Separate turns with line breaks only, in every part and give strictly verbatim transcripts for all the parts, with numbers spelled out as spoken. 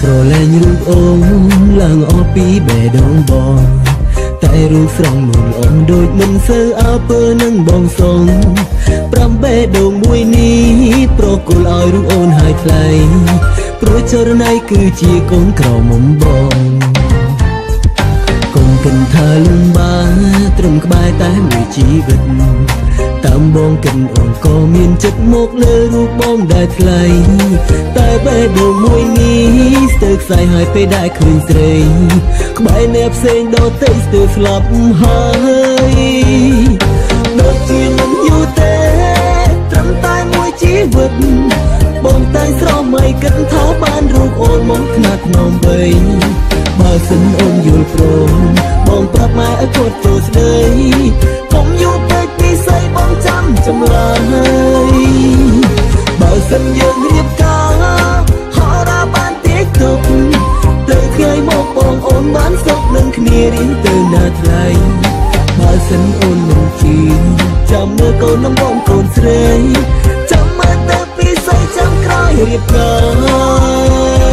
លែងរូបអូនឡើងអស់ពីបេះដូងបងតែរូបស្រងនួនអូនដូចមិនសូវអើពើនឹងបងសងប្រាំបេះដូងមួយនេះប្រគល់ឲ្យរូបអូនហើយថ្លៃព្រោះចរណៃគឺជាកូនក្រមុំបងកុំគិតថាលំបាកត្រឹមក្បែរតែមួយជីវិតតាមបងកិនអូនក៏មានចិត្តមកលើរូបបងដែលថ្លៃតែបេះដូងមួយនេះស្ទើរខ្សែហើយពេលដែលឃើញស្រីក្បែរអ្នកផ្សេងដទៃស្ទើរស្លាប់ហើយដូចជាមិនយូរទេត្រឹមតែមួយជីវិតបងតែស្រមៃគិតថាបានរូបអូនមកខ្នាតនំបីបើសិនអូនយល់ព្រមបងប្រាប់ម៉ែឲ្យគាត់ចូលស្ដីកុំយូរពេកពីស្អីបងចាំចម្លើយបើសិនយើងរៀបការហោរាបានតិចទុកទៅថ្ងៃមកបងអូនបានសុខនឹងគ្នារៀងទៅណាថ្លៃបើសិនអូនមិនជឿចាំមើលកូននឹងបងកូនស្រីចាំមើលទៅពីស្អីចាំក្រោយរៀបការ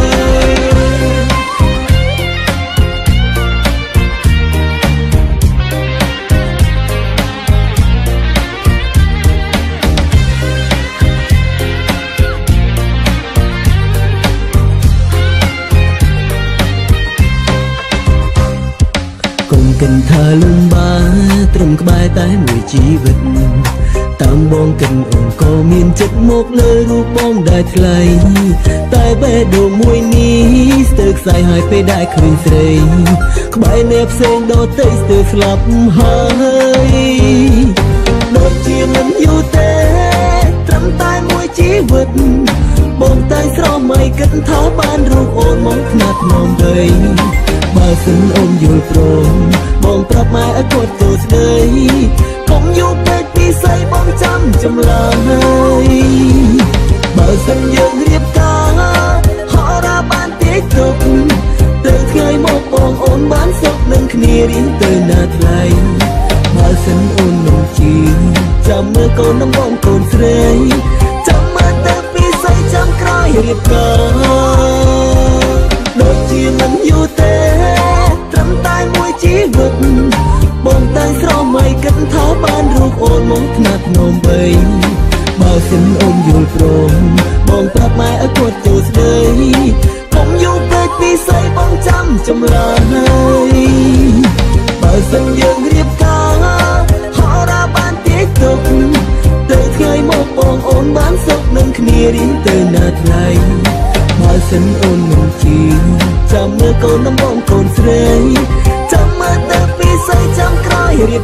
គិនថាលំបាកត្រឹមក្បែរតែមួយជីវិតតាមបងគិនអូនក៏មានចិត្តមកលើរូបបងដែលថ្លៃតែបេះដូងមួយនេះស្ទើរខ្សែហើយពេលដែលឃើញស្រីក្បែរអ្នកផ្សេងដទៃស្ទើរស្លាប់ហើយដូចជាមិនយូរទេត្រឹមតែមួយជីវិតបងតែស្រមៃគិតថាបានរូបអូនមកខ្នាតនំដីបើសិនអូនយល់ព្រមបងប្រាប់ម៉ែឲ្យគាត់ចូលស្ដីកុំយូរពេកពីស្អីបងចាំចម្លើយបើសិនយើងរៀបការហោរាបានតិចទុកទៅថ្ងៃមកបងអូនបានសុខនឹងគ្នារៀងទៅណាថ្លៃបើសិនអូនមិនជឿចាំមើលកូននឹងបងកូនស្រីចាំមើលទៅពីស្អីចាំក្រោយរៀបការដូចជាមិនយូរទេត្រឹមតែមួយជីវិតបងតែស្រមៃគិតថាបានរូបអូនមកខ្នាតនំបីបើសិនអូនយល់ព្រមបងប្រាប់ម៉ែឲ្យគាត់ចូលស្ដីកុំយូរពេកពីស្អីបងចាំចម្លើយបើសិនយើងរៀបការហោរាបានតិចទុកទៅថ្ងៃមកបងអូនបានសុខនឹងគ្នារៀងទៅណាថ្លៃបើសិនអូនមិនជឿចាំមើលកូននឹងបងកូនស្រីចាំមើលទៅពីស្អីចាំក្រោយរៀប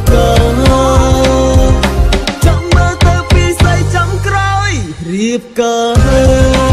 ការចាំមើលទៅពីស្អីចាំក្រោយរៀបការ